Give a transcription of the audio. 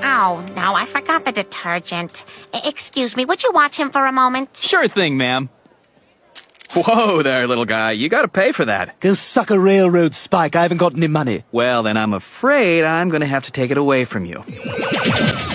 Oh, no, I forgot the detergent. Excuse me, would you watch him for a moment? Sure thing, ma'am. Whoa there, little guy. You gotta pay for that. Go suck a railroad spike. I haven't got any money. Well, then I'm afraid I'm gonna have to take it away from you.